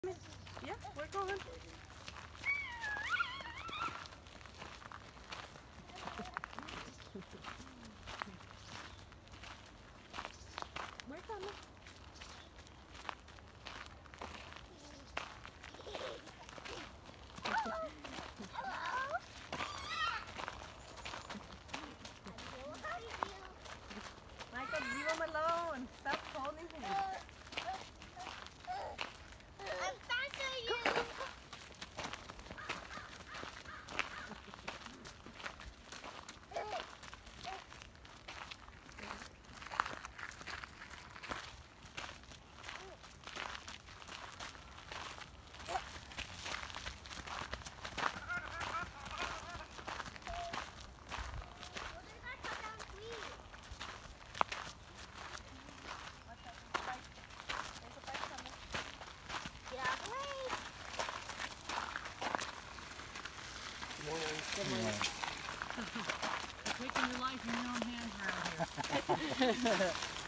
Yeah, we're going. We're coming. Michael, leave him alone. Stop holding him. I'm faster than you. Good morning. Taking your life in your own hands around here.